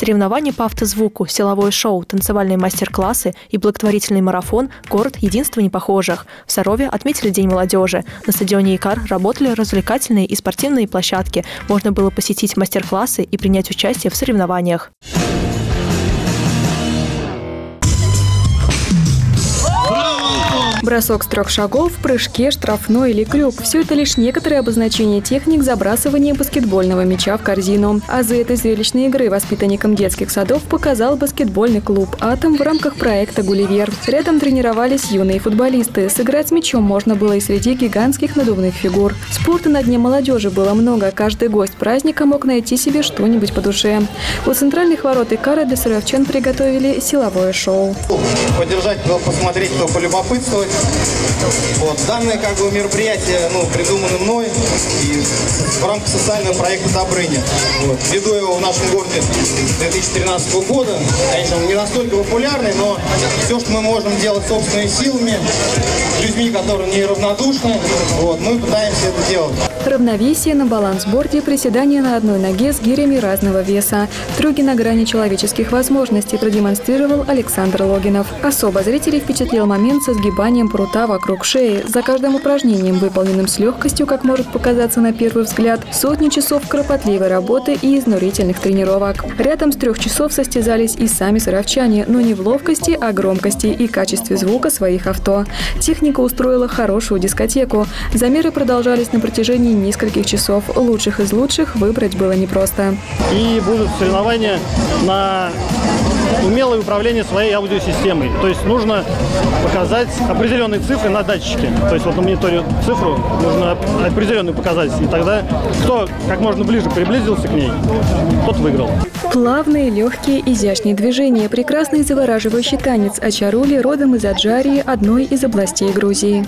Соревнования по автозвуку, силовое шоу, танцевальные мастер-классы и благотворительный марафон «Город – единство непохожих». В Сарове отметили День молодежи. На стадионе «Икар» работали развлекательные и спортивные площадки. Можно было посетить мастер-классы и принять участие в соревнованиях. Бросок с 3 шагов, прыжки, штрафной или крюк – все это лишь некоторые обозначения техник забрасывания баскетбольного мяча в корзину. Азы этой зрелищной игры воспитанникам детских садов показал баскетбольный клуб «Атом» в рамках проекта «Гулливер». Рядом тренировались юные футболисты. Сыграть с мячом можно было и среди гигантских надувных фигур. Спорта на Дне молодежи было много. Каждый гость праздника мог найти себе что-нибудь по душе. У центральных ворот Икара для саровчан приготовили силовое шоу. Поддержать, посмотреть, полюбопытствовать. Вот. Данное мероприятие придумано мной и в рамках социального проекта «Добрыня». Вот. Веду его в нашем городе с 2013 года. Конечно, он не настолько популярный, но все, что мы можем делать собственными силами, людьми, которые неравнодушны, мы пытаемся это делать. Равновесие на балансборде, приседания на одной ноге с гирями разного веса. Трюки на грани человеческих возможностей продемонстрировал Александр Логинов. Особо зрителей впечатлил момент со сгибанием прута вокруг шеи. За каждым упражнением, выполненным с легкостью, как может показаться на первый взгляд, сотни часов кропотливой работы и изнурительных тренировок. Рядом с 3 часов состязались и сами саровчане, но не в ловкости, а громкости и качестве звука своих авто. Техника устроила хорошую дискотеку. Замеры продолжались на протяжении нескольких часов. Лучших из лучших выбрать было непросто. И будут соревнования на умелое управление своей аудиосистемой. То есть нужно показать определенные цифры на датчике. То есть на мониторе цифру нужно определенную показать. И тогда кто как можно ближе приблизился к ней, тот выиграл. Плавные, легкие, изящные движения. Прекрасный завораживающий танец ачарули родом из Аджарии, одной из областей Грузии.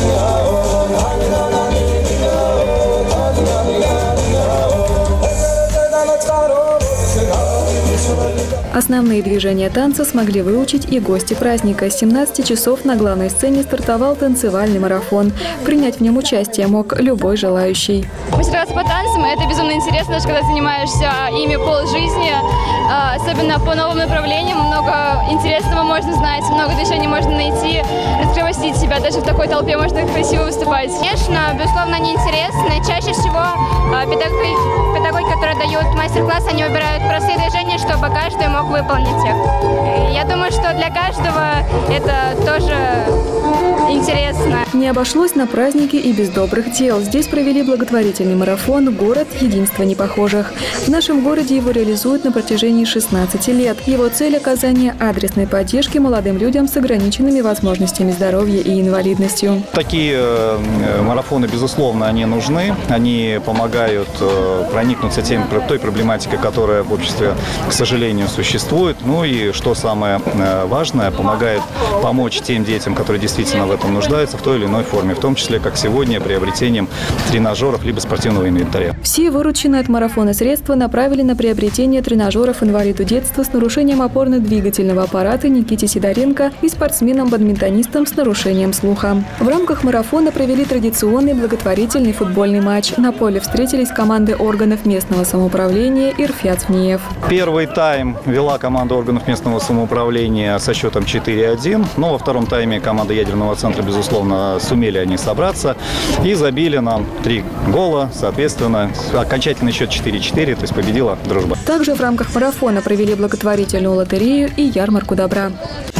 Основные движения танца смогли выучить и гости праздника. С 17 часов на главной сцене стартовал танцевальный марафон. Принять в нем участие мог любой желающий. Мастер-класс по танцам – это безумно интересно, даже когда занимаешься ими полжизни. Особенно по новым направлениям. Много интересного можно знать, много движений можно найти, раскрепостить себя. Даже в такой толпе можно красиво выступать. Конечно, безусловно, они интересны. Чаще всего педагоги, которые дают мастер-класс, они выбирают простые движения, чтобы каждый мог выполнить их. Я думаю, что для каждого это тоже интересно. Не обошлось на празднике и без добрых дел. Здесь провели благотворительный марафон «Город – единство непохожих». В нашем городе его реализуют на протяжении 16 лет. Его цель – оказание адресной поддержки молодым людям с ограниченными возможностями здоровья и инвалидностью. Такие марафоны, безусловно, они нужны. Они помогают проникнуться той проблематикой, которая в обществе, к сожалению, существует. Ну и, что самое важное, помогает помочь тем детям, которые действительно в этом нуждаются в той или иной форме, в том числе, как сегодня, приобретением тренажеров либо спортивного инвентаря. Все вырученные от марафона средства направили на приобретение тренажеров инвалиду детства с нарушением опорно-двигательного аппарата Никите Сидоренко и спортсменам-бадминтонистам с нарушением слуха. В рамках марафона провели традиционный благотворительный футбольный матч. На поле встретились команды органов местного самоуправления «Ирфят-Вниев». Первый тайм вела команда органов местного самоуправления со счетом 4-1. Но во втором тайме команда ядерного центра, безусловно, сумели они собраться и забили нам 3 гола. Соответственно, окончательный счет 4-4, то есть победила дружба. Также в рамках марафона провели благотворительную лотерею и ярмарку добра.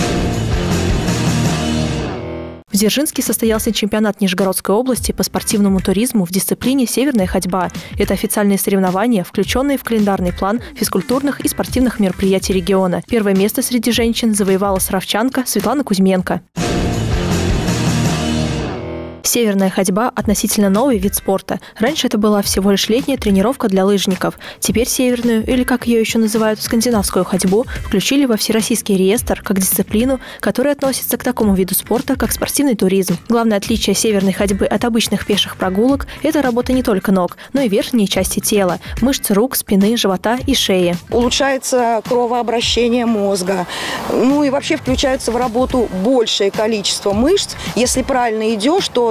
В Дзержинске состоялся чемпионат Нижегородской области по спортивному туризму в дисциплине «Северная ходьба». Это официальные соревнования, включенные в календарный план физкультурных и спортивных мероприятий региона. Первое место среди женщин завоевала саровчанка Светлана Кузьменко. Северная ходьба – относительно новый вид спорта. Раньше это была всего лишь летняя тренировка для лыжников. Теперь северную, или как ее еще называют, скандинавскую ходьбу, включили во всероссийский реестр как дисциплину, которая относится к такому виду спорта, как спортивный туризм. Главное отличие северной ходьбы от обычных пеших прогулок – это работа не только ног, но и верхние части тела – мышцы рук, спины, живота и шеи. Улучшается кровообращение мозга. Ну и вообще включается в работу большее количество мышц. Если правильно идешь, то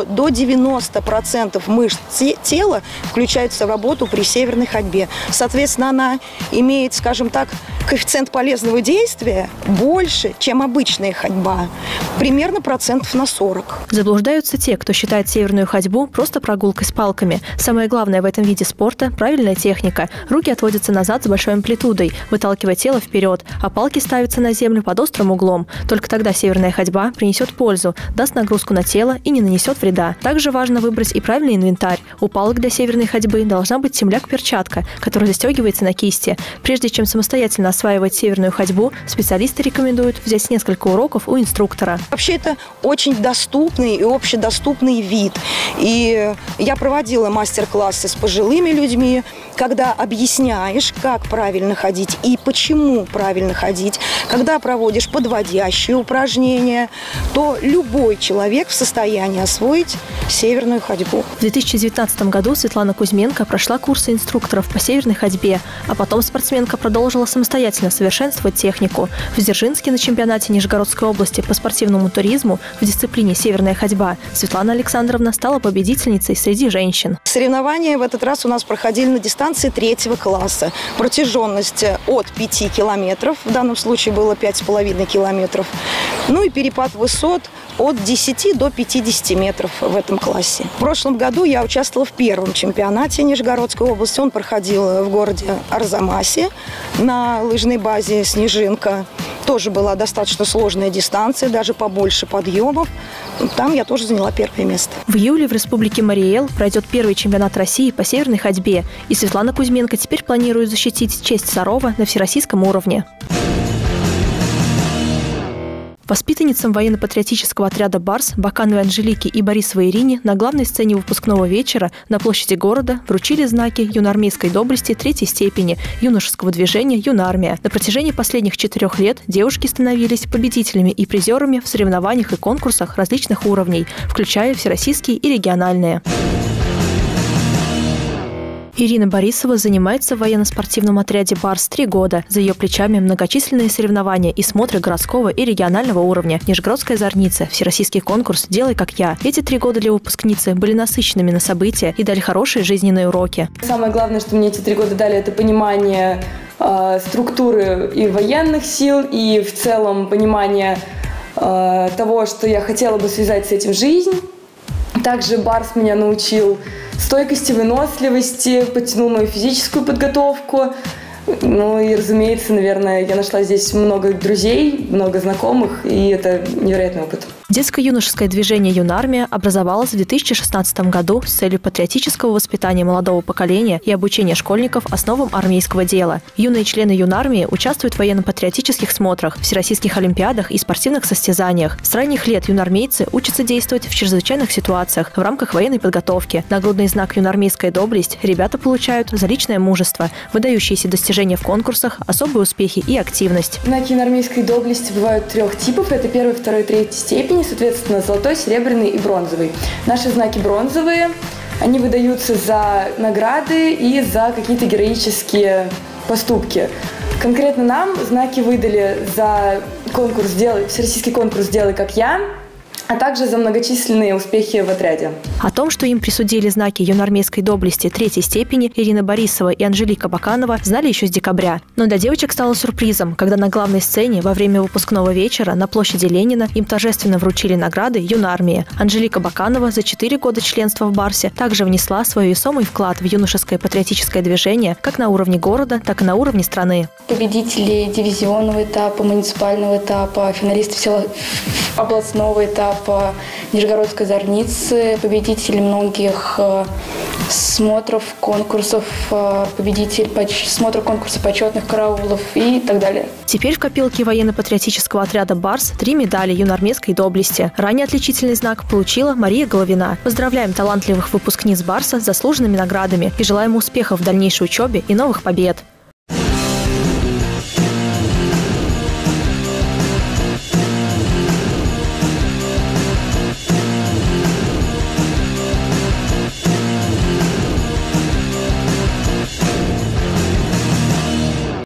до 90% мышц тела включаются в работу при северной ходьбе. Соответственно, она имеет, скажем так, коэффициент полезного действия больше, чем обычная ходьба. Примерно процентов на 40. Заблуждаются те, кто считает северную ходьбу просто прогулкой с палками. Самое главное в этом виде спорта – правильная техника. Руки отводятся назад с большой амплитудой, выталкивая тело вперед, а палки ставятся на землю под острым углом. Только тогда северная ходьба принесет пользу, даст нагрузку на тело и не нанесет вреда. Также важно выбрать и правильный инвентарь. У палок для северной ходьбы должна быть темляк-перчатка, которая застегивается на кисти. Прежде чем самостоятельно осваивать северную ходьбу, специалисты рекомендуют взять несколько уроков у инструктора. Вообще это очень доступный и общедоступный вид. И я проводила мастер-классы с пожилыми людьми, когда объясняешь, как правильно ходить и почему правильно ходить, когда проводишь подводящие упражнения, то любой человек в состоянии освоить северную ходьбу. В 2019 году Светлана Кузьменко прошла курсы инструкторов по северной ходьбе, а потом спортсменка продолжила самостоятельно совершенствовать технику. В Дзержинске на чемпионате Нижегородской области по спортивному туризму в дисциплине «Северная ходьба» Светлана Александровна стала победительницей среди женщин. Соревнования в этот раз у нас проходили на дистанции 3-го класса. Протяженность от 5 километров, в данном случае было 5,5 километров. Ну и перепад высот от 10 до 50 метров в этом классе. В прошлом году я участвовала в первом чемпионате Нижегородской области. Он проходил в городе Арзамасе на лыжной базе «Снежинка». Тоже была достаточно сложная дистанция, даже побольше подъемов. Там я тоже заняла первое место. В июле в Республике Марий-Эл пройдет первый чемпионат России по северной ходьбе. И Светлана Кузьменко теперь планирует защитить честь Сарова на всероссийском уровне. Воспитанницам военно-патриотического отряда «Барс» Бакановой Анжелике и Борисовой Ирине на главной сцене выпускного вечера на площади города вручили знаки юноармейской доблести 3-й степени юношеского движения «Юнармия». На протяжении последних 4 лет девушки становились победителями и призерами в соревнованиях и конкурсах различных уровней, включая всероссийские и региональные. Ирина Борисова занимается в военно-спортивном отряде «Барс» 3 года. За ее плечами многочисленные соревнования и смотры городского и регионального уровня. Нижегородская зорница, всероссийский конкурс «Делай как я». Эти 3 года для выпускницы были насыщенными на события и дали хорошие жизненные уроки. Самое главное, что мне эти 3 года дали, это понимание структуры и военных сил, и в целом понимание того, что я хотела бы связать с этим жизнь. Также «Барс» меня научил стойкости, выносливости, подтянул мою физическую подготовку. Ну и, разумеется, наверное, я нашла здесь много друзей, много знакомых, и это невероятный опыт. Детско-юношеское движение «Юнармия» образовалось в 2016 году с целью патриотического воспитания молодого поколения и обучения школьников основам армейского дела. Юные члены «Юнармии» участвуют в военно-патриотических смотрах, всероссийских олимпиадах и спортивных состязаниях. С ранних лет юнармейцы учатся действовать в чрезвычайных ситуациях в рамках военной подготовки. Нагрудный знак «Юнармейская доблесть» ребята получают за личное мужество, выдающиеся достижения в конкурсах, особые успехи и активность. Знаки юнармейской доблести бывают 3 типов. Это 1, 2, 3 степени. Соответственно, золотой, серебряный и бронзовый. Наши знаки бронзовые, они выдаются за награды и за какие-то героические поступки. Конкретно нам знаки выдали за всероссийский конкурс «Делай как я», а также за многочисленные успехи в отряде. О том, что им присудили знаки юноармейской доблести 3-й степени, Ирина Борисова и Анжелика Баканова знали еще с декабря. Но для девочек стало сюрпризом, когда на главной сцене во время выпускного вечера на площади Ленина им торжественно вручили награды «Юнармии». Анжелика Баканова за 4 года членства в «Барсе» также внесла свой весомый вклад в юношеское патриотическое движение как на уровне города, так и на уровне страны. Победители дивизионного этапа, муниципального этапа, финалисты областного этапа, Нижегородской зорницы, победители многих смотров, конкурсов, победитель смотра конкурса почетных караулов и так далее. Теперь в копилке военно-патриотического отряда «Барс» 3 медали юноармейской доблести. Ранее отличительный знак получила Мария Головина. Поздравляем талантливых выпускниц «Барса» с заслуженными наградами и желаем успехов в дальнейшей учебе и новых побед.